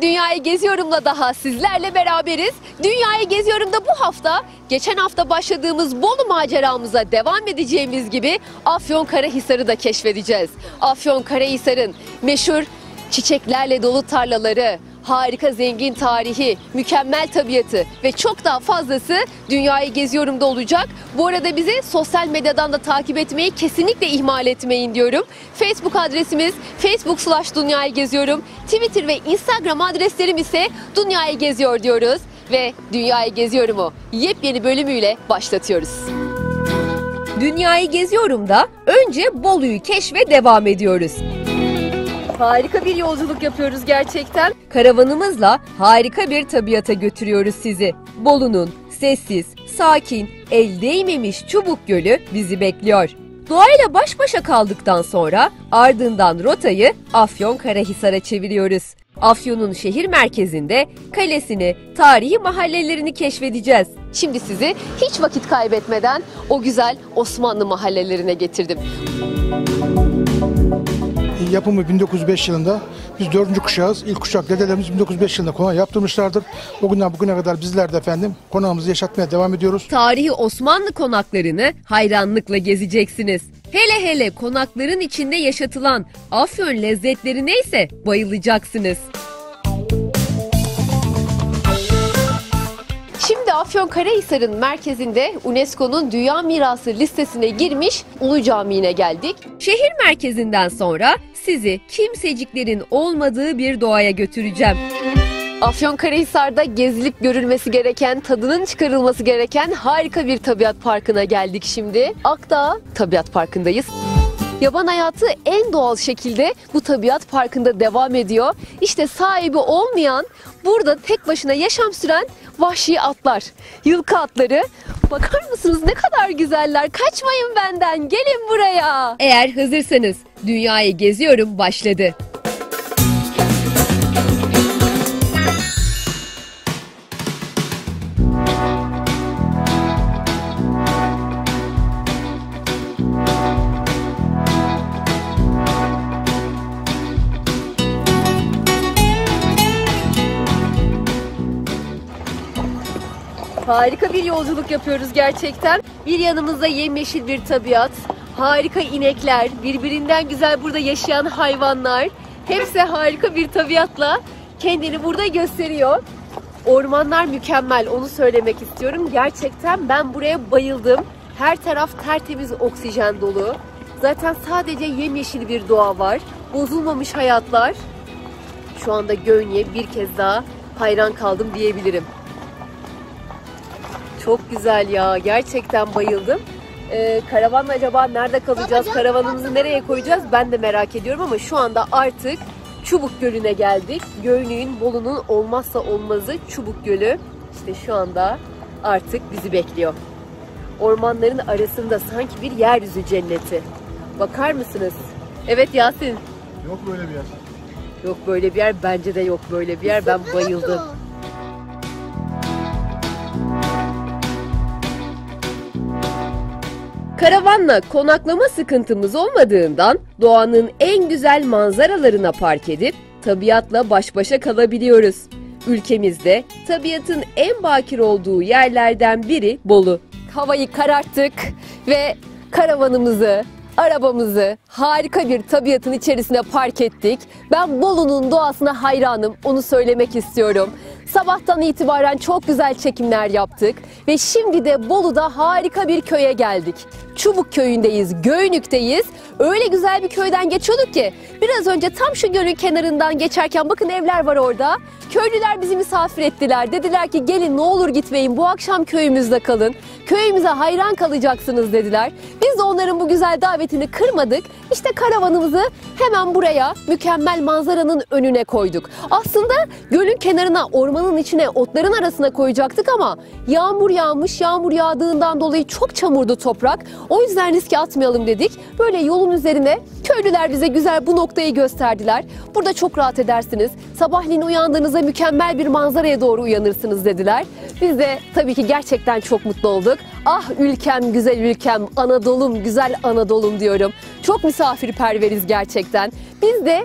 Dünyayı Geziyorum'la daha sizlerle beraberiz. Dünyayı Geziyorum'da bu hafta, geçen hafta başladığımız Bolu maceramıza devam edeceğimiz gibi Afyonkarahisar'ı da keşfedeceğiz. Afyonkarahisar'ın meşhur çiçeklerle dolu tarlaları, harika zengin tarihi, mükemmel tabiatı ve çok daha fazlası Dünyayı Geziyorum'da olacak. Bu arada bizi sosyal medyadan da takip etmeyi kesinlikle ihmal etmeyin diyorum. Facebook adresimiz Facebook/Dünyayı Geziyorum. Twitter ve Instagram adreslerim ise Dünyayı Geziyor diyoruz. Ve Dünyayı Geziyorum'u yepyeni bölümüyle başlatıyoruz. Dünyayı Geziyorum'da önce Bolu'yu keşfe devam ediyoruz. Harika bir yolculuk yapıyoruz gerçekten. Karavanımızla harika bir tabiata götürüyoruz sizi. Bolu'nun sessiz, sakin, el değmemiş Çubuk Gölü bizi bekliyor. Doğayla baş başa kaldıktan sonra ardından rotayı Afyonkarahisar'a çeviriyoruz. Afyon'un şehir merkezinde kalesini, tarihi mahallelerini keşfedeceğiz. Şimdi sizi hiç vakit kaybetmeden o güzel Osmanlı mahallelerine getirdim. Yapımı 1905 yılında. Biz 4. kuşağız. İlk kuşak dedelerimiz 1905 yılında konağı yaptırmışlardır. O günden bugüne kadar bizler de efendim konağımızı yaşatmaya devam ediyoruz. Tarihi Osmanlı konaklarını hayranlıkla gezeceksiniz. Hele hele konakların içinde yaşatılan Afyon lezzetlerine ise bayılacaksınız. Şimdi Afyonkarahisar'ın merkezinde UNESCO'nun Dünya Mirası listesine girmiş Ulu Camii'ne geldik. Şehir merkezinden sonra sizi kimseciklerin olmadığı bir doğaya götüreceğim. Afyonkarahisar'da gezilip görülmesi gereken, tadının çıkarılması gereken harika bir tabiat parkına geldik şimdi. Akdağ Tabiat Parkı'ndayız. Yaban hayatı en doğal şekilde bu tabiat parkında devam ediyor. İşte sahibi olmayan, burada tek başına yaşam süren vahşi atlar, yılkı atları. Bakar mısınız ne kadar güzeller? Kaçmayın benden, gelin buraya. Eğer hazırsanız Dünyayı Geziyorum başladı. Harika bir yolculuk yapıyoruz gerçekten. Bir yanımızda yemyeşil bir tabiat, harika inekler, birbirinden güzel burada yaşayan hayvanlar. Hepsi harika bir tabiatla kendini burada gösteriyor. Ormanlar mükemmel, onu söylemek istiyorum. Gerçekten ben buraya bayıldım. Her taraf tertemiz oksijen dolu. Zaten sadece yemyeşil bir doğa var. Bozulmamış hayatlar. Şu anda Göynü'ye bir kez daha hayran kaldım diyebilirim. Çok güzel ya. Gerçekten bayıldım. Karavanla acaba nerede kalacağız? Karavanımızı nereye koyacağız? Ben de merak ediyorum ama şu anda artık Çubuk Gölü'ne geldik. Göynü'nün, Bolu'nun olmazsa olmazı Çubuk Gölü. İşte şu anda artık bizi bekliyor. Ormanların arasında sanki bir yeryüzü cenneti. Bakar mısınız? Evet Yasin. Yok böyle bir yer. Yok böyle bir yer. Bence de yok böyle bir yer. Ben bayıldım. Karavanla konaklama sıkıntımız olmadığından doğanın en güzel manzaralarına park edip tabiatla baş başa kalabiliyoruz. Ülkemizde tabiatın en bakir olduğu yerlerden biri Bolu. Havayı kararttık ve karavanımızı, arabamızı harika bir tabiatın içerisine park ettik. Ben Bolu'nun doğasına hayranım, onu söylemek istiyorum. Sabahtan itibaren çok güzel çekimler yaptık ve şimdi de Bolu'da harika bir köye geldik. Çubuk Köyü'ndeyiz, Göynük'teyiz. Öyle güzel bir köyden geçiyorduk ki biraz önce tam şu gölün kenarından geçerken bakın evler var orada. Köylüler bizi misafir ettiler. Dediler ki gelin ne olur gitmeyin, bu akşam köyümüzde kalın. Köyümüze hayran kalacaksınız dediler. Biz de onların bu güzel davetini kırmadık. İşte karavanımızı hemen buraya mükemmel manzaranın önüne koyduk. Aslında gölün kenarına, ormanın içine, otların arasına koyacaktık ama yağmur yağmış, yağmur yağdığından dolayı çok çamurdu toprak. O yüzden riske atmayalım dedik. Böyle yolun üzerine köylüler bize güzel bu noktayı gösterdiler. Burada çok rahat edersiniz. Sabahleyin uyandığınızda mükemmel bir manzaraya doğru uyanırsınız dediler. Biz de tabii ki gerçekten çok mutlu olduk. Ah ülkem, güzel ülkem, Anadolu'm, güzel Anadolu'm diyorum. Çok misafirperveriz gerçekten. Biz de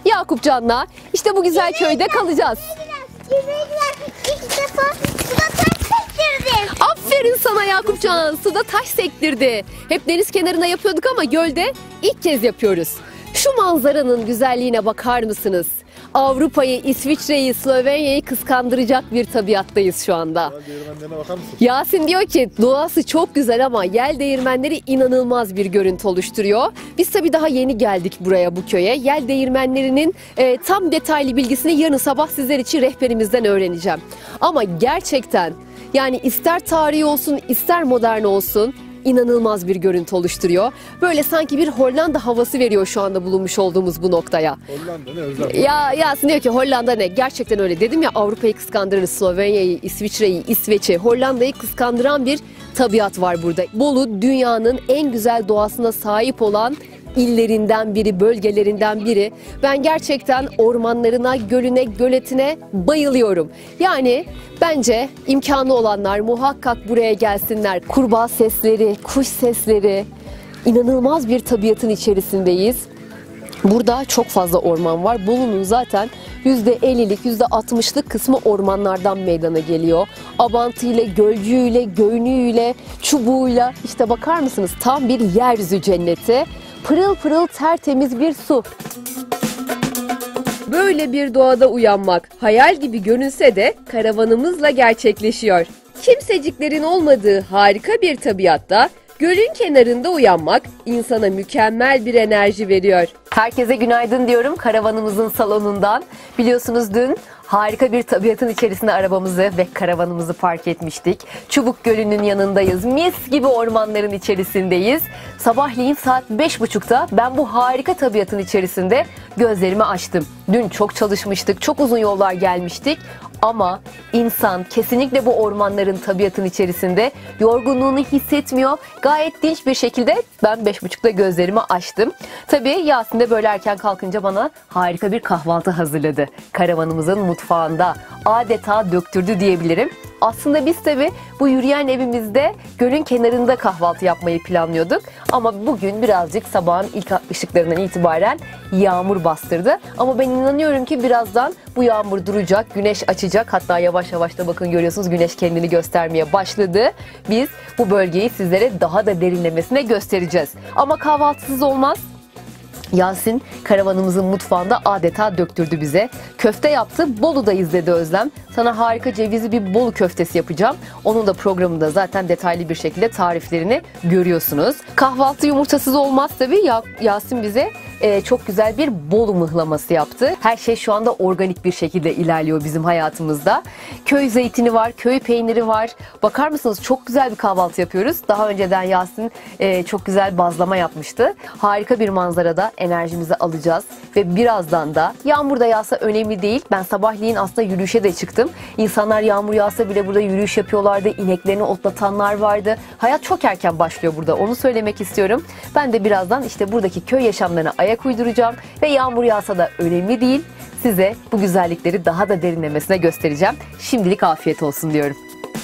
Yakupcan'la işte bu güzel köyde kalacağız. İlk defa suda taş sektirdim. Aferin sana Yakupcan, suda taş sektirdi. Hep deniz kenarında yapıyorduk ama gölde ilk kez yapıyoruz. Şu manzaranın güzelliğine bakar mısınız? Avrupa'yı, İsviçre'yi, Slovenya'yı kıskandıracak bir tabiattayız şu anda. Değirmenlerine bakar mısın? Yasin diyor ki doğası çok güzel ama yel değirmenleri inanılmaz bir görüntü oluşturuyor. Biz tabii daha yeni geldik buraya, bu köye. Yel değirmenlerinin tam detaylı bilgisini yarın sabah sizler için rehberimizden öğreneceğim. Ama gerçekten yani ister tarihi olsun ister modern olsun inanılmaz bir görüntü oluşturuyor. Böyle sanki bir Hollanda havası veriyor şu anda bulunmuş olduğumuz bu noktaya. Hollanda ne Özlem? Ya Yasin diyor ki Hollanda ne? Gerçekten öyle. Dedim ya, Avrupa'yı kıskandırır, Slovenya'yı, İsviçre'yi, İsveç'i, Hollanda'yı kıskandıran bir tabiat var burada. Bolu dünyanın en güzel doğasına sahip olan illerinden biri, bölgelerinden biri. Ben gerçekten ormanlarına, gölüne, göletine bayılıyorum. Yani bence imkanı olanlar muhakkak buraya gelsinler. Kurbağa sesleri, kuş sesleri, inanılmaz bir tabiatın içerisindeyiz. Burada çok fazla orman var. Bolu'nun zaten %50'lik, %60'lık kısmı ormanlardan meydana geliyor. Abantıyla, gölcüğüyle, göynüğüyle, çubuğuyla, işte bakar mısınız, tam bir yeryüzü cenneti. Pırıl pırıl tertemiz bir su. Böyle bir doğada uyanmak hayal gibi görünse de karavanımızla gerçekleşiyor. Kimseciklerin olmadığı harika bir tabiatta gölün kenarında uyanmak insana mükemmel bir enerji veriyor. Herkese günaydın diyorum karavanımızın salonundan. Biliyorsunuz dün harika bir tabiatın içerisinde arabamızı ve karavanımızı park etmiştik. Çubuk Gölü'nün yanındayız. Mis gibi ormanların içerisindeyiz. Sabahleyin saat 5.30'da ben bu harika tabiatın içerisinde gözlerimi açtım. Dün çok çalışmıştık, çok uzun yollar gelmiştik. Ama insan kesinlikle bu ormanların, tabiatın içerisinde yorgunluğunu hissetmiyor. Gayet dinç bir şekilde ben 5.30'da gözlerimi açtım. Tabii Yasin de böyle erken kalkınca bana harika bir kahvaltı hazırladı. Karavanımızın mutfağında adeta döktürdü diyebilirim. Aslında biz tabii bu yürüyen evimizde gölün kenarında kahvaltı yapmayı planlıyorduk. Ama bugün birazcık sabahın ilk ışıklarından itibaren yağmur bastırdı. Ama ben inanıyorum ki birazdan bu yağmur duracak, güneş açacak. Hatta yavaş yavaş da bakın görüyorsunuz güneş kendini göstermeye başladı. Biz bu bölgeyi sizlere daha da derinlemesine göstereceğiz. Ama kahvaltısız olmaz. Yasin karavanımızın mutfağında adeta döktürdü bize. Köfte yaptı. Bolu'dayız dedi Özlem. Sana harika cevizli bir Bolu köftesi yapacağım. Onun da programında zaten detaylı bir şekilde tariflerini görüyorsunuz. Kahvaltı yumurtasız olmaz tabii. Yasin bize çok güzel bir Bolu mıhlaması yaptı. Her şey şu anda organik bir şekilde ilerliyor bizim hayatımızda. Köy zeytini var, köy peyniri var. Bakar mısınız çok güzel bir kahvaltı yapıyoruz. Daha önceden Yasin çok güzel bazlama yapmıştı. Harika bir manzarada enerjimizi alacağız. Ve birazdan da yağmur da yağsa önemli değil. Ben sabahleyin aslında yürüyüşe de çıktım. İnsanlar yağmur yağsa bile burada yürüyüş yapıyorlardı. İneklerini otlatanlar vardı. Hayat çok erken başlıyor burada. Onu söylemek istiyorum. Ben de birazdan işte buradaki köy yaşamlarına ayak uyduracağım. Ve yağmur yağsa da önemli değil. Size bu güzellikleri daha da derinlemesine göstereceğim. Şimdilik afiyet olsun diyorum.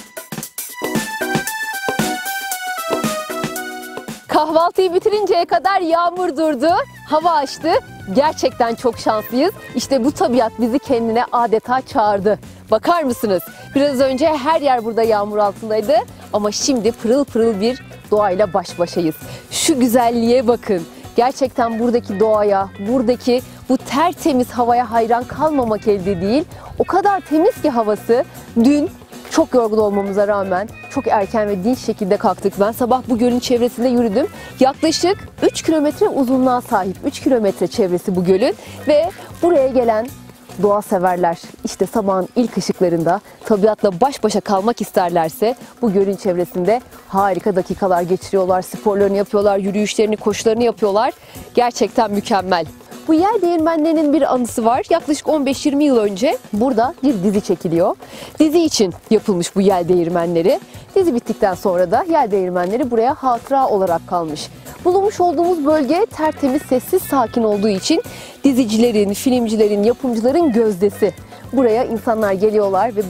Kahvaltıyı bitirinceye kadar yağmur durdu, hava açtı. Gerçekten çok şanslıyız. İşte bu tabiat bizi kendine adeta çağırdı. Bakar mısınız? Biraz önce her yer burada yağmur altındaydı ama şimdi pırıl pırıl bir doğayla baş başayız. Şu güzelliğe bakın. Gerçekten buradaki doğaya, buradaki bu tertemiz havaya hayran kalmamak elde değil. O kadar temiz ki havası. Dün çok yorgun olmamıza rağmen çok erken ve dinç şekilde kalktık. Ben sabah bu gölün çevresinde yürüdüm. Yaklaşık 3 kilometre uzunluğa sahip. 3 kilometre çevresi bu gölün ve buraya gelen doğa severler işte sabahın ilk ışıklarında tabiatla baş başa kalmak isterlerse bu gölün çevresinde harika dakikalar geçiriyorlar. Sporlarını yapıyorlar, yürüyüşlerini, koşularını yapıyorlar. Gerçekten mükemmel. Bu yel değirmenlerinin bir anısı var. Yaklaşık 15-20 yıl önce burada bir dizi çekiliyor. Dizi için yapılmış bu yel değirmenleri. Dizi bittikten sonra da yel değirmenleri buraya hatıra olarak kalmış. Bulunmuş olduğumuz bölge tertemiz, sessiz, sakin olduğu için dizicilerin, filmcilerin, yapımcıların gözdesi. Buraya insanlar geliyorlar ve bu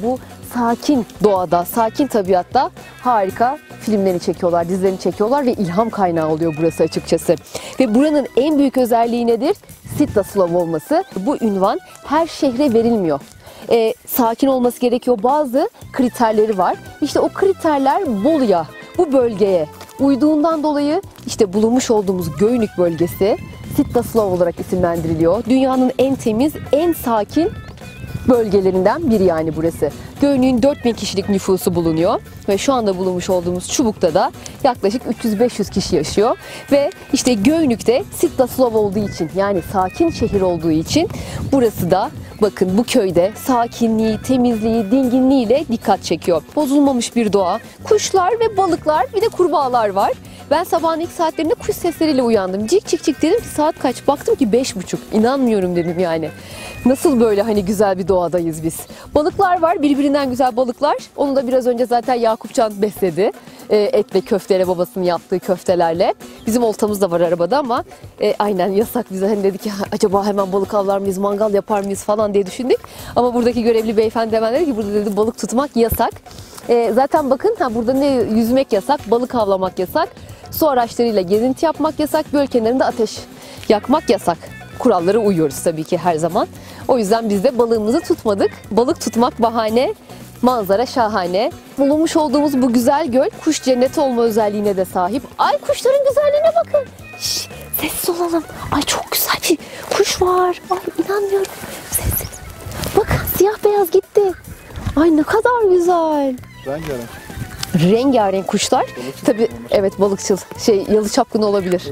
sakin doğada, sakin tabiatta harika filmlerini çekiyorlar, dizilerini çekiyorlar ve ilham kaynağı oluyor burası açıkçası. Ve buranın en büyük özelliği nedir? Stiklaslav olması. Bu ünvan her şehre verilmiyor. Sakin olması gerekiyor. Bazı kriterleri var. İşte o kriterler Bolu'ya, bu bölgeye uyduğundan dolayı işte bulunmuş olduğumuz Göynük bölgesi Stiklaslav olarak isimlendiriliyor. Dünyanın en temiz, en sakin bölgelerinden biri yani burası. Göynük'ün 4000 kişilik nüfusu bulunuyor ve şu anda bulunmuş olduğumuz Çubuk'ta da yaklaşık 300-500 kişi yaşıyor. Ve işte Göynük'te Stiklaslav olduğu için, yani sakin şehir olduğu için burası da bakın bu köyde sakinliği, temizliği, dinginliğiyle dikkat çekiyor. Bozulmamış bir doğa, kuşlar ve balıklar, bir de kurbağalar var. Ben sabahın ilk saatlerinde kuş sesleriyle uyandım. Cik cik cik dedim ki saat kaç? Baktım ki 5.30. İnanmıyorum dedim yani. Nasıl böyle hani güzel bir doğadayız biz. Balıklar var, birbirinden güzel balıklar. Onu da biraz önce zaten Yakupcan besledi. Et ve köfteyle, babasının yaptığı köftelerle. Bizim oltamız da var arabada ama aynen yasak bize. Hani dedi ki acaba hemen balık avlar mıyız, mangal yapar mıyız falan diye düşündük. Ama buradaki görevli beyefendi hemen dedi ki burada dedi balık tutmak yasak. Zaten bakın burada ne yüzmek yasak, balık avlamak yasak. Su araçlarıyla gezinti yapmak yasak, göl kenarında ateş yakmak yasak. Kurallara uyuyoruz tabii ki her zaman. O yüzden biz de balığımızı tutmadık. Balık tutmak bahane, manzara şahane. Bulunmuş olduğumuz bu güzel göl kuş cenneti olma özelliğine de sahip. Ay kuşların güzelliğine bakın. Şş, sessiz olalım. Ay çok güzel bir kuş var. Ay inanmıyorum. Sessiz. Bakın siyah beyaz gitti. Ay ne kadar güzel. Rengarenk. Rengarenk kuşlar. Tabii evet balıkçıl. Yalı çapkını olabilir.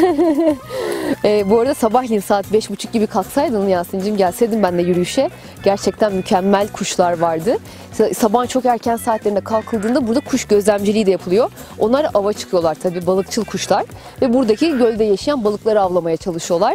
Evet. Bu arada sabahleyin saat 5.30 gibi kalksaydın Yasin'cim, gelseydin ben de yürüyüşe. Gerçekten mükemmel kuşlar vardı. Sabahın çok erken saatlerinde kalkıldığında burada kuş gözlemciliği de yapılıyor. Onlar ava çıkıyorlar tabii, balıkçıl kuşlar. Ve buradaki gölde yaşayan balıkları avlamaya çalışıyorlar.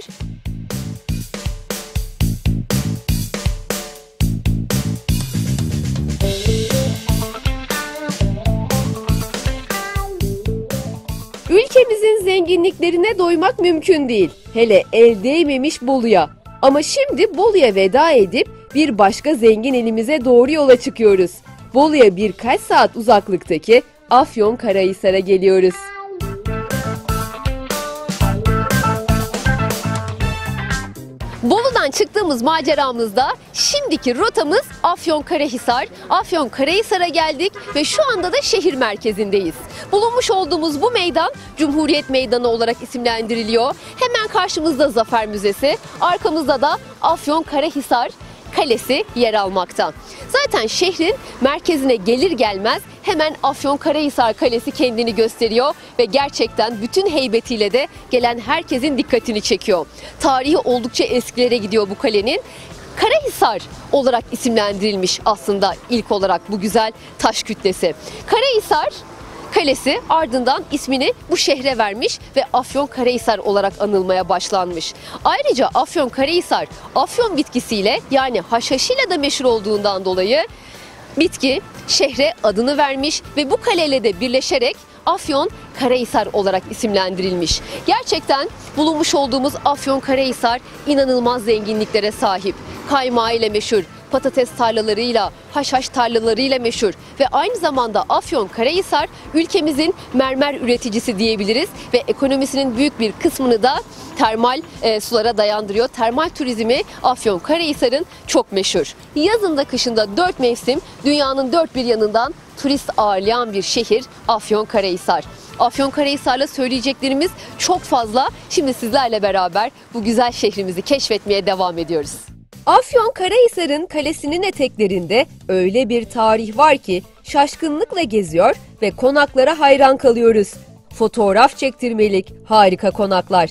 Ülkemizin zenginliklerine doymak mümkün değil. Hele el değmemiş Bolu'ya. Ama şimdi Bolu'ya veda edip bir başka zengin elimize doğru yola çıkıyoruz. Bolu'ya birkaç saat uzaklıktaki Afyonkarahisar'a geliyoruz. Bolu'dan çıktığımız maceramızda şimdiki rotamız Afyonkarahisar. Afyonkarahisar'a geldik ve şu anda da şehir merkezindeyiz. Bulunmuş olduğumuz bu meydan Cumhuriyet Meydanı olarak isimlendiriliyor. Hemen karşımızda Zafer Müzesi, arkamızda da Afyonkarahisar Kalesi yer almakta. Zaten şehrin merkezine gelir gelmez hemen Afyonkarahisar Kalesi kendini gösteriyor ve gerçekten bütün heybetiyle de gelen herkesin dikkatini çekiyor. Tarihi oldukça eskilere gidiyor bu kalenin. Karahisar olarak isimlendirilmiş aslında ilk olarak bu güzel taş kütlesi. Karahisar Kalesi ardından ismini bu şehre vermiş ve Afyonkarahisar olarak anılmaya başlanmış. Ayrıca Afyonkarahisar, Afyon bitkisiyle yani haşhaşıyla da meşhur olduğundan dolayı bitki şehre adını vermiş ve bu kaleyle de birleşerek Afyonkarahisar olarak isimlendirilmiş. Gerçekten bulunmuş olduğumuz Afyonkarahisar inanılmaz zenginliklere sahip. Kaymağı ile meşhur, patates tarlalarıyla, haşhaş tarlalarıyla meşhur ve aynı zamanda Afyonkarahisar ülkemizin mermer üreticisi diyebiliriz ve ekonomisinin büyük bir kısmını da termal sulara dayandırıyor. Termal turizmi Afyonkarahisar'ın çok meşhur. Yazında kışında 4 mevsim dünyanın dört bir yanından turist ağırlayan bir şehir Afyonkarahisar. Afyonkarahisar'la söyleyeceklerimiz çok fazla. Şimdi sizlerle beraber bu güzel şehrimizi keşfetmeye devam ediyoruz. Afyonkarahisar'ın kalesinin eteklerinde öyle bir tarih var ki şaşkınlıkla geziyor ve konaklara hayran kalıyoruz. Fotoğraf çektirmelik harika konaklar.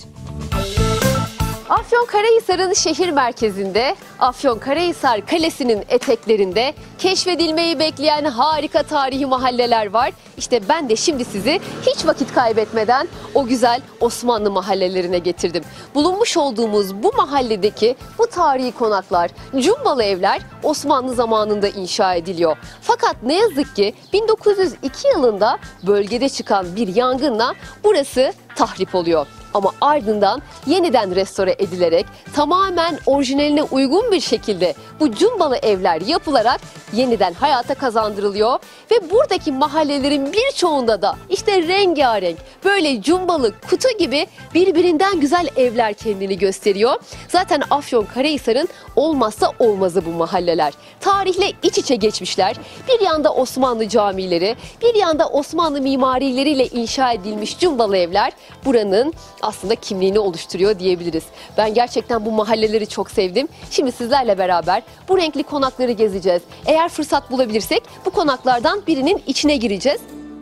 Afyonkarahisar'ın şehir merkezinde, Afyonkarahisar Kalesi'nin eteklerinde keşfedilmeyi bekleyen harika tarihi mahalleler var. İşte ben de şimdi sizi hiç vakit kaybetmeden o güzel Osmanlı mahallelerine getirdim. Bulunmuş olduğumuz bu mahalledeki bu tarihi konaklar, cumbalı evler Osmanlı zamanında inşa ediliyor. Fakat ne yazık ki 1902 yılında bölgede çıkan bir yangınla burası tahrip oluyor. ama ardından yeniden restore edilerek tamamen orijinaline uygun bir şekilde bu cumbalı evler yapılarak yeniden hayata kazandırılıyor ve buradaki mahallelerin birçoğunda da işte rengarenk böyle cumbalı kutu gibi birbirinden güzel evler kendini gösteriyor. Zaten Afyonkarahisar'ın olmazsa olmazı bu mahalleler. Tarihle iç içe geçmişler. Bir yanda Osmanlı camileri, bir yanda Osmanlı mimarileriyle inşa edilmiş cumbalı evler buranın aslında kimliğini oluşturuyor diyebiliriz. Ben gerçekten bu mahalleleri çok sevdim. Şimdi sizlerle beraber bu renkli konakları gezeceğiz. Eğer fırsat bulabilirsek bu konaklardan birinin içine gireceğiz.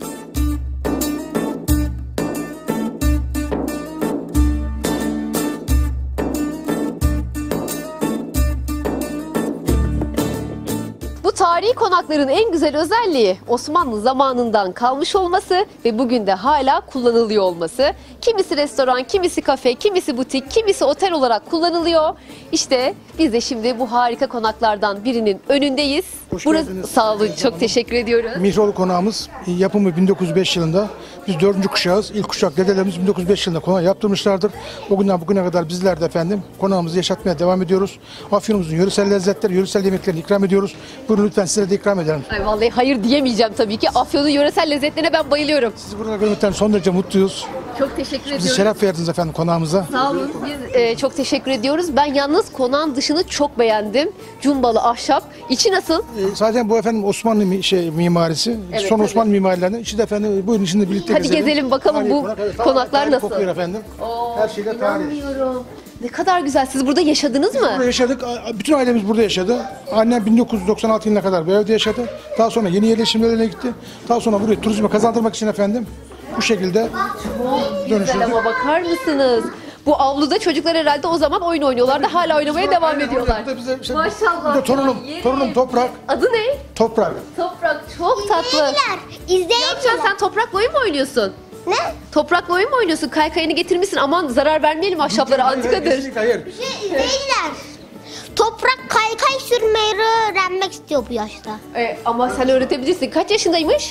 Tarihi konakların en güzel özelliği Osmanlı zamanından kalmış olması ve bugün de hala kullanılıyor olması. Kimisi restoran, kimisi kafe, kimisi butik, kimisi otel olarak kullanılıyor. İşte biz de şimdi bu harika konaklardan birinin önündeyiz. Hoş Burası geldiniz. sağ olun, çok teşekkür ediyoruz. Mihroğlu konağımız yapımı 1905 yılında. Biz 4. kuşağız. İlk kuşak dedelerimiz 1905 yılında konağı yaptırmışlardır. O günden bugüne kadar bizler de efendim konağımızı yaşatmaya devam ediyoruz. Afyonumuzun yöresel lezzetleri, yöresel yemeklerini ikram ediyoruz. Buyurun lütfen size de ikram edelim. Ay vallahi hayır diyemeyeceğim tabii ki. Afyon'un yöresel lezzetlerine ben bayılıyorum. Sizi burada görmekten son derece mutluyuz. Çok teşekkür Bizi ediyorum. şeref verdiniz efendim konağımıza. Sağ olun. Biz çok teşekkür ediyoruz. Ben yalnız konağın dışını çok beğendim. Cumbalı ahşap. İçi nasıl? Zaten bu efendim Osmanlı mimarisi. Evet, son tabii. Osmanlı mimarilerinden. İçi de efendim buyurun içinde birlikte Hadi gezelim. gezelim bakalım Tarihi bu konak, evet, konaklar tarih nasıl? kokuyor efendim. Her şeyde tarih. İnanmıyorum. Ne kadar güzel. Siz burada yaşadınız mı? Burada yaşadık. Bütün ailemiz burada yaşadı. Annem 1996 yılına kadar bu evde yaşadı. Daha sonra yeni yerleşimlerine gitti. Daha sonra burayı turizme kazandırmak için efendim bu şekilde Güzel dönüştürdük. ama bakar mısınız? Bu avluda çocuklar herhalde o zaman oyun oynuyorlardı. Hala oynamaya devam ediyorlar. Burada bize, Maşallah. Burada torunum, Yerim. torunum Toprak. Adı ne? Toprak. Toprak. Çok tatlı. İzleyiciler, izleyiciler. Sen toprakla oyun mu oynuyorsun? Ne? Toprakla oyun mu oynuyorsun? Kaykayını getirmişsin. Aman zarar vermeyelim ahşaplara. Antikadır. Kesinlikle hayır. İzleyiciler. Toprak kaykay sürmeyi öğrenmek istiyor bu yaşta. Ama sen öğretebilirsin. Kaç yaşındaymış?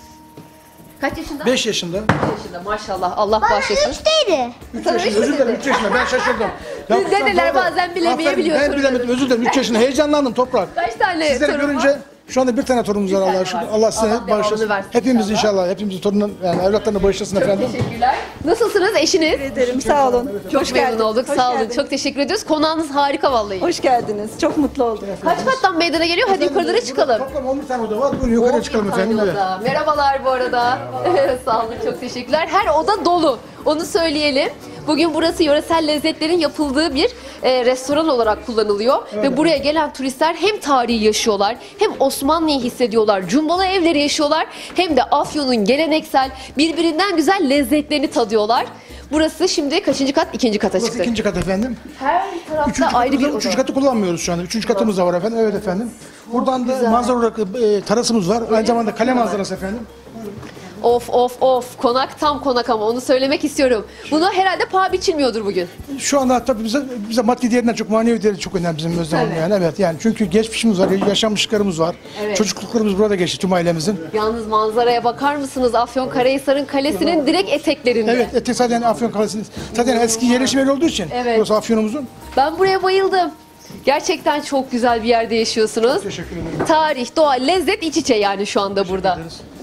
Kaç yaşında? 5 yaşında. 5 yaşında maşallah. Allah bağışlasın. 3'teydi. 3 yaşında. Özür dilerim 3 yaşında. Ben şaşırdım. Biz dedeler bazen bilemeyebiliyor Ben bilemedim. torunları. Özür dilerim 3 yaşında. Heyecanlandım Toprak. Kaç tane Sizleri torun var? görünce şu anda bir tane torunumuz var Allah'a şükür. Allah size devamını bağışlasın. versin Hepimiz inşallah. inşallah. Hepimizin torunun yani evlatlarına bağışlasın efendim. Teşekkürler. Nasılsınız eşiniz? Ederim, sağ olun. Çok Hoş memnun geldin. olduk. Hoş Sağ olun. geldin. Çok teşekkür ediyoruz. Konağınız harika vallahi. Hoş geldiniz. Çok mutlu oldum. Kaç kattan meydana geliyor? Hadi yukarılara çıkalım. Toplam 11 tane oda var. Buyurun yukarıya çıkalım Bir tane efendim. Evet. oda. Merhabalar bu arada. Sağ olun. Çok teşekkürler. Her oda dolu. Onu söyleyelim. Bugün burası yöresel lezzetlerin yapıldığı bir restoran olarak kullanılıyor. Ve buraya gelen turistler hem tarihi yaşıyorlar, hem Osmanlı'yı hissediyorlar, cumbalı evleri yaşıyorlar, hem de Afyon'un geleneksel, birbirinden güzel lezzetlerini tadıyorlar. Burası şimdi kaçıncı kat? İkinci kata Burası çıktık. ikinci kat efendim. Her tarafta Üçüncü ayrı bir katımızda, oda. üçüncü katı kullanmıyoruz şu anda. Üçüncü katımız da var efendim. Evet efendim. Buradan da manzara olarak terasımız var. Aynı zamanda kale manzarası efendim. Of of of. Konak tam konak ama onu söylemek istiyorum. Buna herhalde paha biçilmiyordur bugün. Şu anda tabii bize maddi değerinden çok manevi değeri çok önemli bizim Özlem Hanım Tabii. yani. Evet yani çünkü geçmişimiz var, yaşanmışlıklarımız var. Evet. Çocukluklarımız burada geçti tüm ailemizin. Yalnız manzaraya bakar mısınız? Afyonkarahisar'ın kalesinin direkt eteklerinde. Evet, etek zaten Afyon Kalesi'nin zaten eski yerleşim yeri olduğu için. Evet. Burası Afyon'umuzun. Ben buraya bayıldım. Gerçekten çok güzel bir yerde yaşıyorsunuz. Teşekkür ederim. Tarih, doğa, lezzet iç içe yani şu anda burada.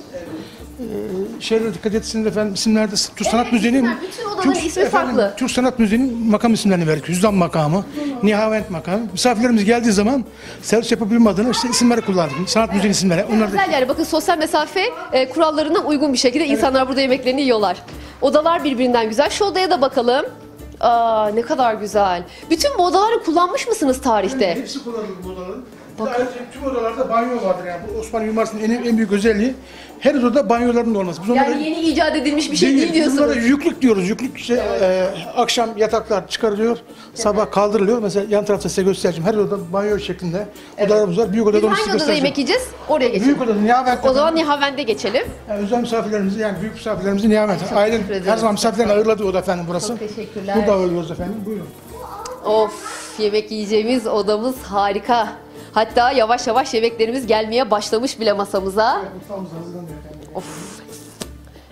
Şeylere dikkat etsiniz efendim isimlerde Türk Sanat Müziği'nin bütün odaların ismi farklı. Türk Sanat Müziği'nin makam isimlerini verdik. Hüzzam makamı, Nihavent makamı. Misafirlerimiz geldiği zaman servis yapabilme adına işte isimleri kullandık. Sanat müziğin isimleri. Onlar da Güzel yani bakın sosyal mesafe kurallarına uygun bir şekilde insanlar burada yemeklerini yiyorlar. Odalar birbirinden güzel. Şu odaya da bakalım. Aa ne kadar güzel. Bütün bu odaları kullanmış mısınız tarihte? hepsi kullanılır bu odaların. Ayrıca tüm odalarda banyo vardır yani. Bu Osmanlı mimarisinin en büyük özelliği her odada banyoların olması. Biz onlara Yani yeni icat edilmiş bir şey değil Biz diyorsunuz. bunlara yüklük diyoruz. Yüklük şey, akşam yataklar çıkarılıyor, sabah kaldırılıyor. Mesela yan tarafta size göstereceğim. Her odada banyo şeklinde odalarımız var. Büyük odada Biz onu size hangi odada göstereceğim. yemek yiyeceğiz? Oraya geçelim. Büyük odada Nihavent. O zaman Nihavent'e geçelim. Yani özel misafirlerimizi yani büyük misafirlerimizi Nihavent. Ailenin teşekkür her ederiz. zaman misafirlerin ağırladığı oda efendim burası. Çok teşekkürler. Burada ağırlıyoruz efendim. Buyurun. Of yemek yiyeceğimiz odamız harika. Hatta yavaş yavaş yemeklerimiz gelmeye başlamış bile masamıza. Mutfağımız hazırlanıyor efendim. Of.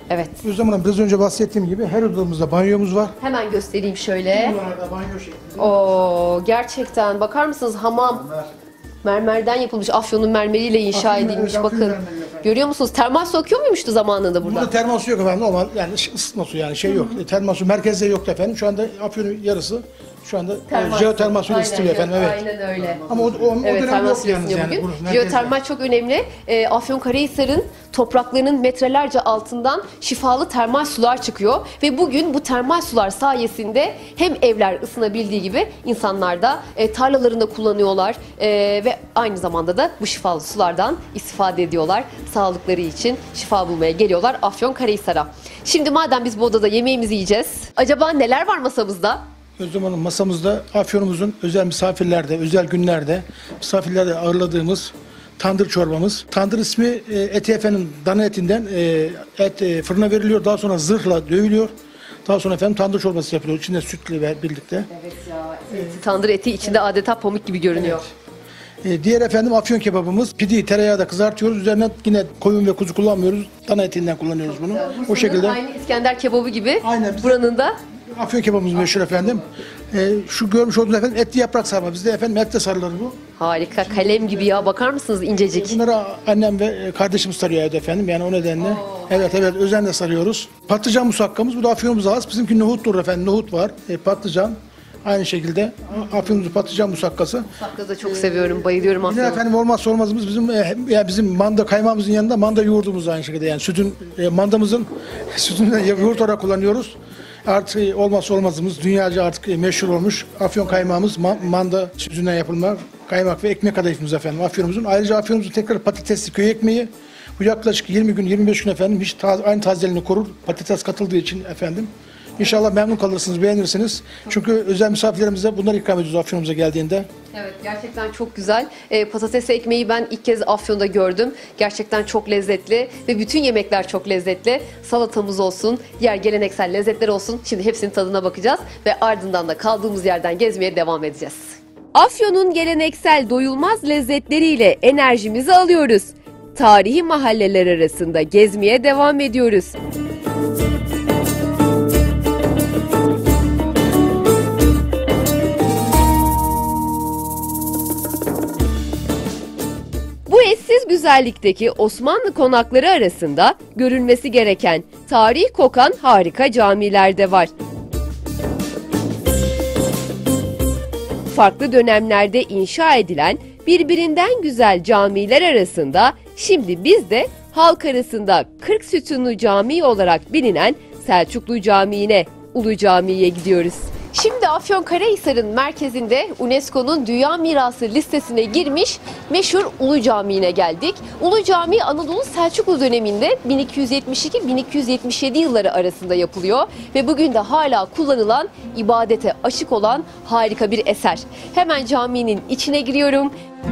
Evet. Özlem Hanım biraz önce bahsettiğim gibi her odamızda banyomuz var. Hemen göstereyim şöyle. Bunlarda banyo şeklinde. Oo, gerçekten bakar mısınız hamam mermerden yapılmış. Afyon'un mermeriyle inşa Afyon edilmiş mermeri, bakın. Afyon mermeri efendim. Görüyor musunuz? Termal su akıyor muymuştu zamanında burada? Burada termal su yok efendim, normal yani ısıtma su yani şey yok. Termal su merkezde yoktu efendim. Şu anda Afyon'un yarısı şu anda jeotermal suyla ısıtılıyor efendim, evet. Aynen öyle. Ama o Evet, dönem termal yoktu su yalnız ısınıyor yani. bugün. Burası merkezde. Jeotermal çok önemli. Afyonkarahisar'ın topraklarının metrelerce altından şifalı termal sular çıkıyor. Ve bugün bu termal sular sayesinde hem evler ısınabildiği gibi insanlar da tarlalarında kullanıyorlar. Ve aynı zamanda da bu şifalı sulardan istifade ediyorlar. Sağlıkları için şifa bulmaya geliyorlar Afyonkarahisar'a. Şimdi madem biz bu odada yemeğimizi yiyeceğiz, acaba neler var masamızda? Özlem Hanım, masamızda Afyon'umuzun özel misafirlerde, özel günlerde misafirlerde ağırladığımız tandır çorbamız. Tandır ismi eti efendim dana etinden et fırına veriliyor. Daha sonra zırhla dövülüyor. Daha sonra efendim tandır çorbası yapılıyor. İçinde sütle ve birlikte. Evet ya, tandır eti içinde adeta pamuk gibi görünüyor. Diğer efendim afyon kebabımız. Pideyi tereyağda kızartıyoruz. Üzerine yine koyun ve kuzu kullanmıyoruz. Dana etinden kullanıyoruz bunu. O şekilde. Aynı İskender kebabı gibi. Aynen. Buranın da Afyon kebabımız meşhur efendim. Şu görmüş olduğunuz efendim etli yaprak sarma. Bizde efendim etle sarılır bu. harika, kalem gibi ya, bakar mısınız incecik. Bunları annem ve kardeşim sarıyor evde efendim. Yani o nedenle. Evet özenle sarıyoruz. Patlıcan musakkamız. Bu da Afyon'umuza has. Bizimki nohuttur efendim. Nohut var. Patlıcan. Aynı şekilde Afyon'umuzun patlıcan musakkası. Musakkayı da çok seviyorum, bayılıyorum Yine aslında. efendim olmazsa olmazımız bizim manda kaymağımızın yanında manda yoğurdumuz aynı şekilde. Yani mandamızın sütünden yoğurt olarak kullanıyoruz. Artık olmazsa olmazımız dünyaca artık meşhur olmuş Afyon kaymağımız manda sütünden yapılma kaymak ve ekmek kadayıfımız efendim Afyon'umuzun. Ayrıca Afyon'umuzun tekrar patatesli köy ekmeği. Bu yaklaşık 20 gün 25 gün efendim hiç aynı tazeliğini korur. Patates katıldığı için efendim. İnşallah memnun kalırsınız, beğenirsiniz. Çünkü özel misafirlerimize bunları ikram ediyoruz Afyon'umuza geldiğinde. Evet, gerçekten çok güzel. Patates ekmeği ben ilk kez Afyon'da gördüm. Gerçekten çok lezzetli ve bütün yemekler çok lezzetli. Salatamız olsun, diğer geleneksel lezzetler olsun. Şimdi hepsinin tadına bakacağız ve ardından da kaldığımız yerden gezmeye devam edeceğiz. Afyon'un geleneksel doyulmaz lezzetleriyle enerjimizi alıyoruz. Tarihi mahalleler arasında gezmeye devam ediyoruz. Bu eşsiz güzellikteki Osmanlı konakları arasında görülmesi gereken, tarih kokan harika camiler de var. Farklı dönemlerde inşa edilen birbirinden güzel camiler arasında şimdi biz de halk arasında 40 sütunlu cami olarak bilinen Selçuklu Camii'ne, Ulu Cami'ye gidiyoruz. Şimdi Afyonkarahisar'ın merkezinde UNESCO'nun Dünya Mirası listesine girmiş meşhur Ulu Camii'ne geldik. Ulu Cami Anadolu Selçuklu döneminde 1272-1277 yılları arasında yapılıyor ve bugün de hala kullanılan, ibadete açık olan harika bir eser. Hemen caminin içine giriyorum.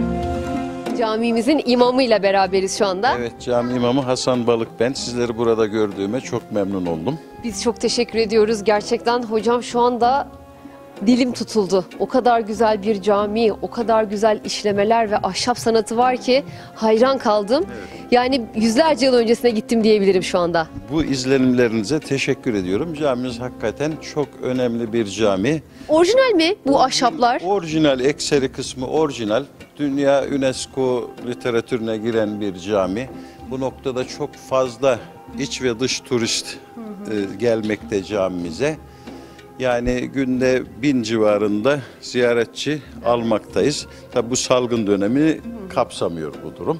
Camimizin imamıyla beraberiz şu anda. Evet, cami imamı Hasan Balık ben. Sizleri burada gördüğüme çok memnun oldum. Biz çok teşekkür ediyoruz. Gerçekten hocam şu anda dilim tutuldu. O kadar güzel bir cami, o kadar güzel işlemeler ve ahşap sanatı var ki hayran kaldım. Yani yüzlerce yıl öncesine gittim diyebilirim şu anda. Bu izlenimlerinize teşekkür ediyorum. Camimiz hakikaten çok önemli bir cami. Orijinal mi bu ahşaplar? Orijinal, ekseri kısmı orijinal. Dünya UNESCO literatürüne giren bir cami. Bu noktada çok fazla iç ve dış turist gelmekte camimize. Yani günde 1000 civarında ziyaretçi almaktayız. Tabi bu salgın dönemi kapsamıyor bu durum.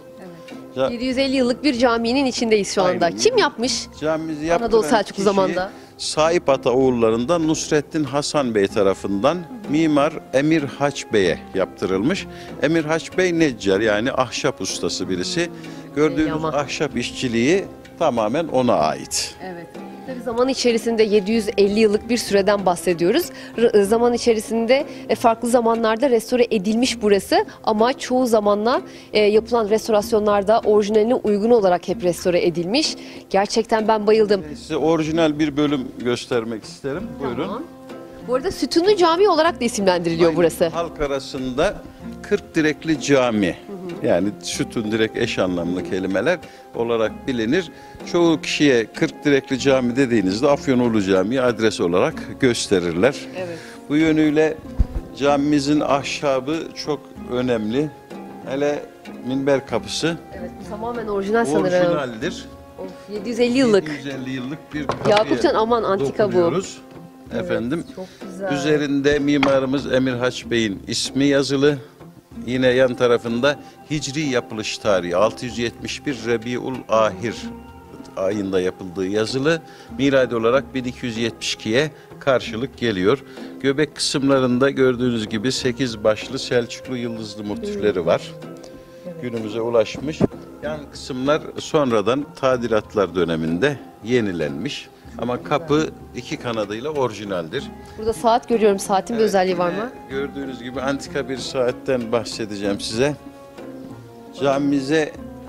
750 yıllık bir caminin içindeyiz şu anda. Aynen. Kim yapmış? Camimizi Anadolu yaptıran Selçuklu kişi zamanında. Sahip Ata oğullarından Nusrettin Hasan Bey tarafından mimar Emir Haç Bey'e yaptırılmış. Emir Haç Bey neccar yani ahşap ustası birisi. Gördüğünüz Ama. ahşap işçiliği tamamen ona ait. Evet. Tabii zaman içerisinde 750 yıllık bir süreden bahsediyoruz. Zaman içerisinde farklı zamanlarda restore edilmiş burası ama çoğu zamanla yapılan restorasyonlarda orijinaline uygun olarak hep restore edilmiş. Gerçekten ben bayıldım. Size orijinal bir bölüm göstermek isterim. Buyurun. Tamam. Bu arada Sütunlu Camii olarak da isimlendiriliyor Aynen. burası. Halk arasında 40 direkli cami. Yani sütun direk eş anlamlı kelimeler olarak bilinir. Çoğu kişiye 40 direkli cami dediğinizde Afyonulu Camii adres olarak gösterirler. Evet. Bu yönüyle camimizin ahşabı çok önemli. Hele minber kapısı Evet, bu tamamen orijinal sanırım. orijinaldir. Of, 750 yıllık. 750 yıllık bir kapıya Yakupcan aman antika bu. dokunuyoruz. Efendim. Çok güzel. Üzerinde mimarımız Emir Haç Bey'in ismi yazılı. Yine yan tarafında Hicri yapılış tarihi 671 Rebiul Ahir ayında yapıldığı yazılı. Miladi olarak 1272'ye karşılık geliyor. Göbek kısımlarında gördüğünüz gibi 8 başlı Selçuklu yıldızlı motifleri var. Günümüze ulaşmış. Yan kısımlar sonradan tadilatlar döneminde yenilenmiş. Ama kapı iki kanadıyla orijinaldir. Burada saat görüyorum. Saatin bir özelliği var Yine mı? gördüğünüz gibi antika bir saatten bahsedeceğim size. Camimize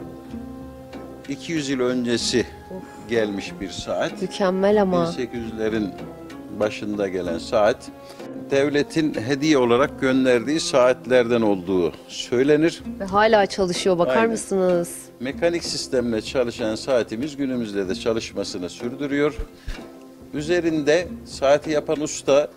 200 yıl öncesi gelmiş bir saat. Mükemmel ama. 1800'lerin başında gelen saat. Devletin hediye olarak gönderdiği saatlerden olduğu söylenir. Ve hala çalışıyor. Bakar Aynen. mısınız? Mekanik sistemle çalışan saatimiz günümüzde de çalışmasını sürdürüyor. Üzerinde saati yapan usta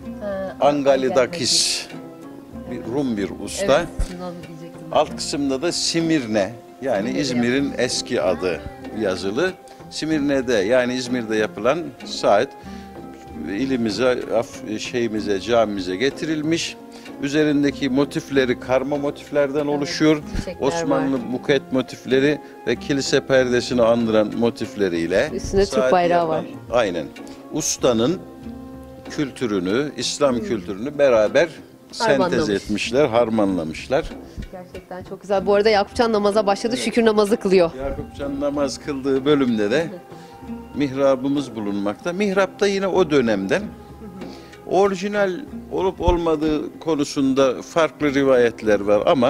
Angalidakis, bir Rum bir usta. Evet, şundan diyecektim. Alt kısımda da Simirne, yani İzmir'in eski adı yazılı. Simirne'de, yani İzmir'de yapılan saat ilimize, camimize getirilmiş. Üzerindeki motifleri karma motiflerden oluşuyor. çiçekler Osmanlı var. buket motifleri ve kilise perdesini andıran motifleriyle. Üstünde Türk saati bayrağı yapan- var. Aynen. Ustanın kültürünü, İslam kültürünü beraber sentez Harmanlamış. etmişler, harmanlamışlar. Gerçekten çok güzel. Bu arada Yakupcan namaza başladı. Şükür namazı kılıyor. Yakupcan namaz kıldığı bölümde de mihrabımız bulunmakta. Mihrap da yine o dönemden. Orijinal olup olmadığı konusunda farklı rivayetler var ama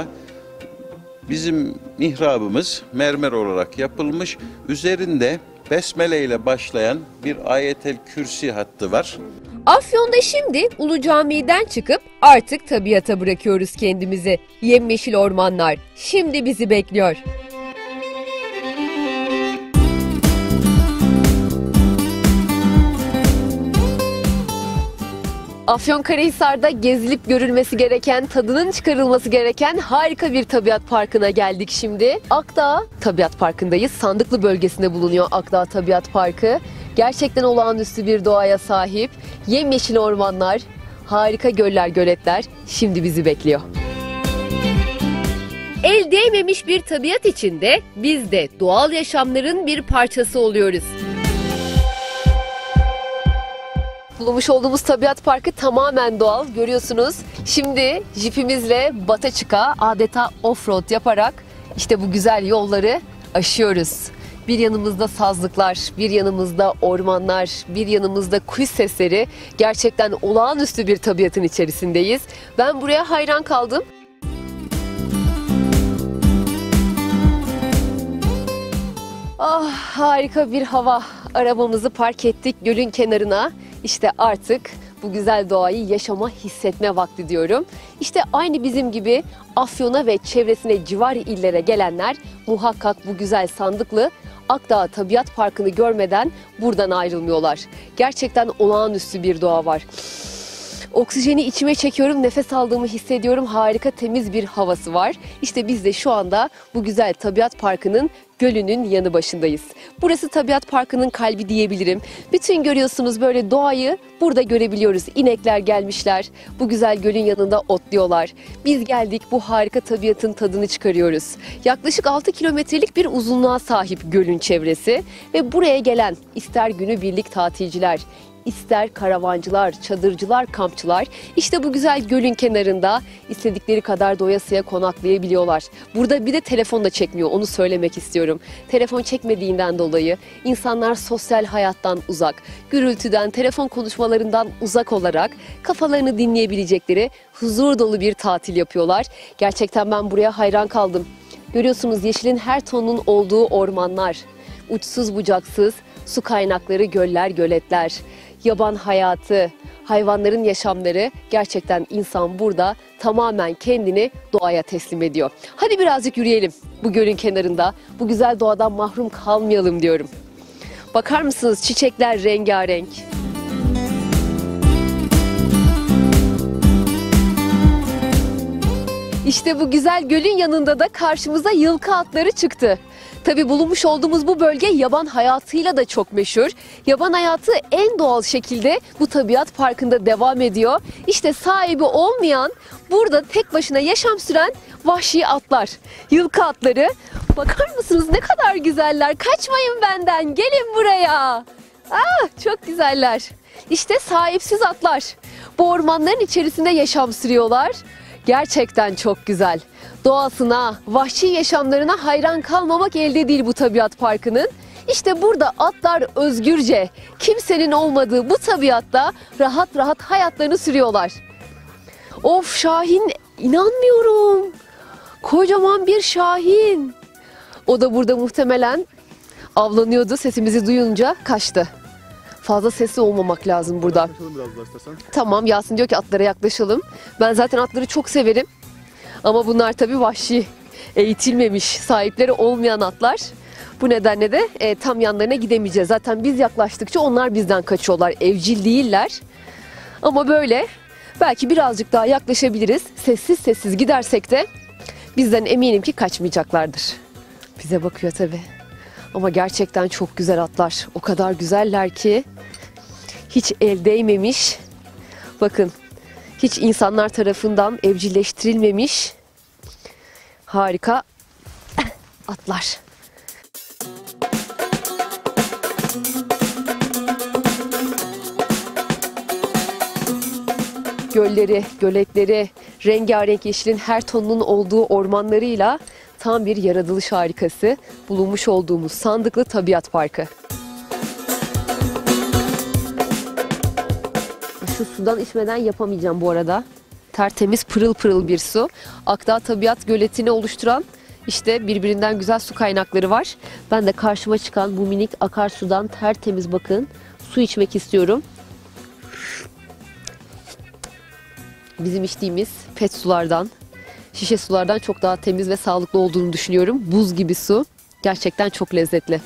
bizim mihrabımız mermer olarak yapılmış. Üzerinde Besmele ile başlayan bir ayetel kürsi hattı var. Afyon'da şimdi Ulu Cami'den çıkıp artık tabiata bırakıyoruz kendimizi. Yemyeşil ormanlar şimdi bizi bekliyor. Afyonkarahisar'da gezilip görülmesi gereken, tadının çıkarılması gereken harika bir tabiat parkına geldik şimdi. Akdağ Tabiat Parkı'ndayız. Sandıklı bölgesinde bulunuyor Akdağ Tabiat Parkı. Gerçekten olağanüstü bir doğaya sahip. Yemyeşil ormanlar, harika göller, göletler şimdi bizi bekliyor. El değmemiş bir tabiat içinde biz de doğal yaşamların bir parçası oluyoruz. Bulunmuş olduğumuz tabiat parkı tamamen doğal, görüyorsunuz. Şimdi jipimizle bata çıka adeta offroad yaparak işte bu güzel yolları aşıyoruz. Bir yanımızda sazlıklar, bir yanımızda ormanlar, bir yanımızda kuş sesleri. Gerçekten olağanüstü bir tabiatın içerisindeyiz. Ben buraya hayran kaldım. Ah, harika bir hava. Arabamızı park ettik gölün kenarına. İşte artık bu güzel doğayı yaşama, hissetme vakti diyorum. İşte aynı bizim gibi Afyon'a ve çevresine civar illere gelenler muhakkak bu güzel Sandıklı Akdağ Tabiat Parkı'nı görmeden buradan ayrılmıyorlar. Gerçekten olağanüstü bir doğa var. Oksijeni içime çekiyorum, nefes aldığımı hissediyorum. Harika temiz bir havası var. İşte biz de şu anda bu güzel tabiat parkının gölünün yanı başındayız. Burası tabiat parkının kalbi diyebilirim. Bütün görüyorsunuz böyle doğayı burada görebiliyoruz. İnekler gelmişler. Bu güzel gölün yanında otluyorlar. Biz geldik bu harika tabiatın tadını çıkarıyoruz. Yaklaşık 6 kilometrelik bir uzunluğa sahip gölün çevresi ve buraya gelen ister günübirlik tatilciler, İster karavancılar, çadırcılar, kampçılar işte bu güzel gölün kenarında istedikleri kadar doyasıya konaklayabiliyorlar. Burada bir de telefon da çekmiyor, onu söylemek istiyorum. Telefon çekmediğinden dolayı insanlar sosyal hayattan uzak, gürültüden, telefon konuşmalarından uzak olarak kafalarını dinleyebilecekleri huzur dolu bir tatil yapıyorlar. Gerçekten ben buraya hayran kaldım. Görüyorsunuz yeşilin her tonunun olduğu ormanlar. uçsuz bucaksız su kaynakları, göller, göletler, yaban hayatı, hayvanların yaşamları, gerçekten insan burada tamamen kendini doğaya teslim ediyor. Hadi birazcık yürüyelim bu gölün kenarında, bu güzel doğadan mahrum kalmayalım diyorum. Bakar mısınız, çiçekler rengarenk. İşte bu güzel gölün yanında da karşımıza yılkı atları çıktı. Tabii bulunmuş olduğumuz bu bölge yaban hayatıyla da çok meşhur. Yaban hayatı en doğal şekilde bu tabiat parkında devam ediyor. İşte sahibi olmayan, burada tek başına yaşam süren vahşi atlar. Yılkı atları. Bakar mısınız ne kadar güzeller. Kaçmayın benden, gelin buraya. Çok güzeller. İşte sahipsiz atlar. Bu ormanların içerisinde yaşam sürüyorlar. Gerçekten çok güzel. Doğasına, vahşi yaşamlarına hayran kalmamak elde değil bu tabiat parkının. İşte burada atlar özgürce, kimsenin olmadığı bu tabiatta rahat rahat hayatlarını sürüyorlar. Of, şahin, inanmıyorum. Kocaman bir şahin. O da burada muhtemelen avlanıyordu, sesimizi duyunca kaçtı. Fazla sesli olmamak lazım burada. Tamam, Yasin diyor ki atlara yaklaşalım. Ben zaten atları çok severim. Ama bunlar tabii vahşi, eğitilmemiş, sahipleri olmayan atlar. Bu nedenle de tam yanlarına gidemeyeceğiz. Zaten biz yaklaştıkça onlar bizden kaçıyorlar. Evcil değiller. Ama böyle belki birazcık daha yaklaşabiliriz. Sessiz sessiz gidersek de bizden eminim ki kaçmayacaklardır. Bize bakıyor tabii. Ama gerçekten çok güzel atlar. O kadar güzeller ki hiç el değmemiş. Bakın, hiç insanlar tarafından evcilleştirilmemiş harika atlar. Gölleri, göletleri, rengarenk yeşilin her tonunun olduğu ormanlarıyla tam bir yaratılış harikası bulunmuş olduğumuz Sandıklı Tabiat Parkı. Şu sudan içmeden yapamayacağım bu arada. Tertemiz, pırıl pırıl bir su. Akdağ Tabiat Göleti'ni oluşturan işte birbirinden güzel su kaynakları var. Ben de karşıma çıkan bu minik akarsudan tertemiz, bakın, su içmek istiyorum. Bizim içtiğimiz pet sulardan, şişe sulardan çok daha temiz ve sağlıklı olduğunu düşünüyorum. Buz gibi su. Gerçekten çok lezzetli.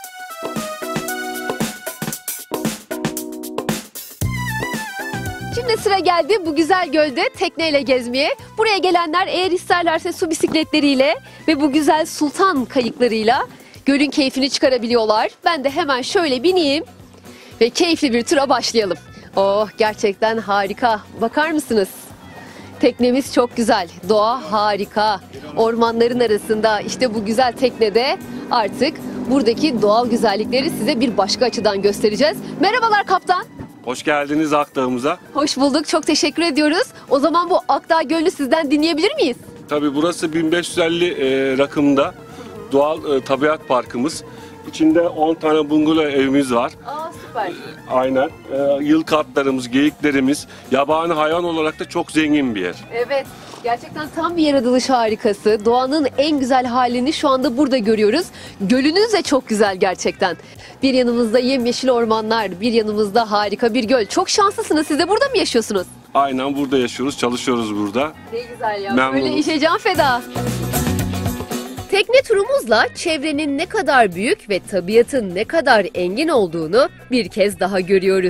Şimdi sıra geldi bu güzel gölde tekneyle gezmeye. Buraya gelenler eğer isterlerse su bisikletleriyle ve bu güzel sultan kayıklarıyla gölün keyfini çıkarabiliyorlar. Ben de hemen şöyle bineyim ve keyifli bir tura başlayalım. Oh, gerçekten harika. Bakar mısınız? Teknemiz çok güzel. Doğa harika. Ormanların arasında işte bu güzel teknede artık buradaki doğal güzellikleri size bir başka açıdan göstereceğiz. Merhabalar kaptan. Hoş geldiniz Akdağ'ımıza. Hoş bulduk. Çok teşekkür ediyoruz. O zaman bu Akdağ Gölü'nü sizden dinleyebilir miyiz? Tabii burası 1550 rakımda doğal tabiat parkımız. İçinde 10 tane bungalov evimiz var. Süper. Aynen. Yılkı atlarımız, geyiklerimiz, yabani hayvan olarak da çok zengin bir yer. Evet. Gerçekten tam bir yaratılış harikası. Doğanın en güzel halini şu anda burada görüyoruz. Gölünüz de çok güzel gerçekten. Bir yanımızda yemyeşil ormanlar, bir yanımızda harika bir göl. Çok şanslısınız. Siz de burada mı yaşıyorsunuz? Aynen burada yaşıyoruz, çalışıyoruz burada. Ne güzel ya. Memnunum. Böyle işe can feda. Tekne turumuzla çevrenin ne kadar büyük ve tabiatın ne kadar engin olduğunu bir kez daha görüyoruz.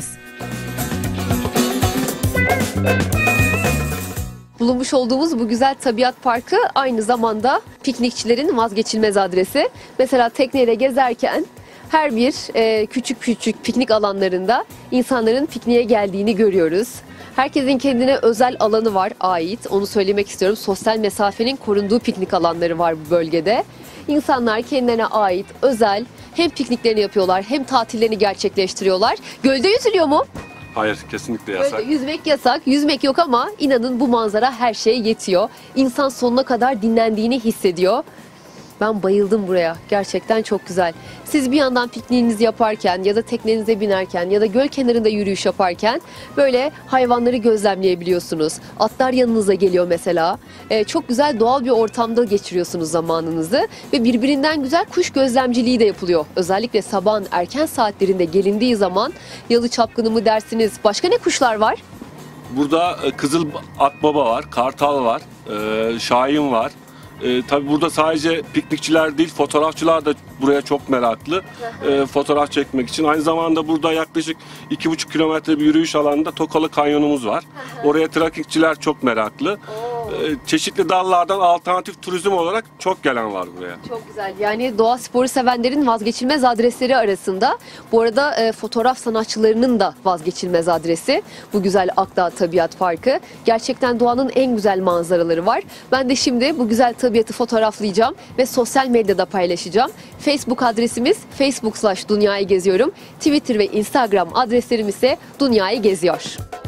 Bulunmuş olduğumuz bu güzel tabiat parkı aynı zamanda piknikçilerin vazgeçilmez adresi. Mesela tekneyle gezerken her bir küçük küçük piknik alanlarında insanların pikniğe geldiğini görüyoruz. Herkesin kendine özel alanı var, ait. Onu söylemek istiyorum. Sosyal mesafenin korunduğu piknik alanları var bu bölgede. İnsanlar kendine ait, özel hem pikniklerini yapıyorlar hem tatillerini gerçekleştiriyorlar. Gölde yüzülüyor mu? Hayır, kesinlikle yasak. Gölde yüzmek yasak. Yüzmek yok ama inanın bu manzara her şeye yetiyor. İnsan sonuna kadar dinlendiğini hissediyor. Ben bayıldım buraya. Gerçekten çok güzel. Siz bir yandan pikniğinizi yaparken ya da teknenize binerken ya da göl kenarında yürüyüş yaparken böyle hayvanları gözlemleyebiliyorsunuz. Atlar yanınıza geliyor mesela. Çok güzel doğal bir ortamda geçiriyorsunuz zamanınızı ve birbirinden güzel kuş gözlemciliği de yapılıyor. Özellikle sabahın erken saatlerinde gelindiği zaman yalı çapkını mı dersiniz? Başka ne kuşlar var? Burada kızıl akbaba var, kartal var, şahin var. Tabii burada sadece piknikçiler değil, fotoğrafçılar da buraya çok meraklı fotoğraf çekmek için. Aynı zamanda burada yaklaşık 2,5 kilometre bir yürüyüş alanında Tokalı Kanyonumuz var. Oraya trafikçiler çok meraklı. Çeşitli dallardan alternatif turizm olarak çok gelen var buraya. Çok güzel. Yani doğa sporu sevenlerin vazgeçilmez adresleri arasında. Bu arada fotoğraf sanatçılarının da vazgeçilmez adresi. Bu güzel Akdağ Tabiat Parkı. Gerçekten doğanın en güzel manzaraları var. Ben de şimdi bu güzel tabiatı fotoğraflayacağım ve sosyal medyada paylaşacağım. Facebook adresimiz facebook/Dünyayı Geziyorum. Twitter ve Instagram adreslerim ise Dünyayı Geziyor.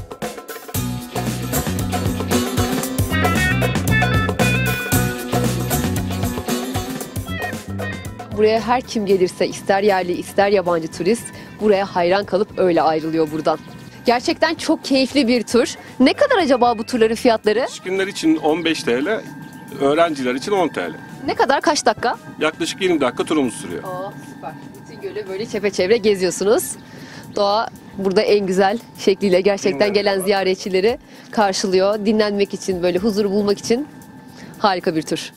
Buraya her kim gelirse, ister yerli ister yabancı turist, buraya hayran kalıp öyle ayrılıyor buradan. Gerçekten çok keyifli bir tur. Ne kadar acaba bu turların fiyatları? Yetişkinler için 15 TL, öğrenciler için 10 TL. Ne kadar, kaç dakika? Yaklaşık 20 dakika turumuz sürüyor. Süper. Bütün gölü böyle çepeçevre geziyorsunuz. Doğa burada en güzel şekliyle gerçekten gelen ziyaretçileri karşılıyor. Dinlenmek için, böyle huzur bulmak için harika bir tur.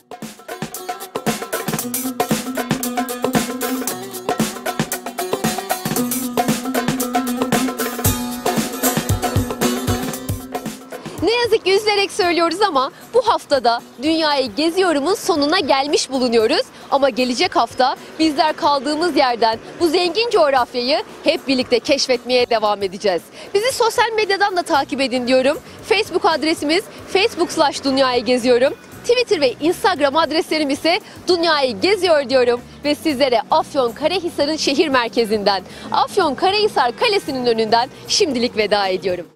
Ne yazık ki üzülerek söylüyoruz ama bu haftada Dünyayı Geziyorum'un sonuna gelmiş bulunuyoruz. Ama gelecek hafta bizler kaldığımız yerden bu zengin coğrafyayı hep birlikte keşfetmeye devam edeceğiz. Bizi sosyal medyadan da takip edin diyorum. Facebook adresimiz facebook/Dünyayı Geziyorum. Twitter ve Instagram adreslerim ise Dünyayı Geziyor diyorum ve sizlere Afyonkarahisar'ın şehir merkezinden, Afyonkarahisar Kalesi'nin önünden şimdilik veda ediyorum.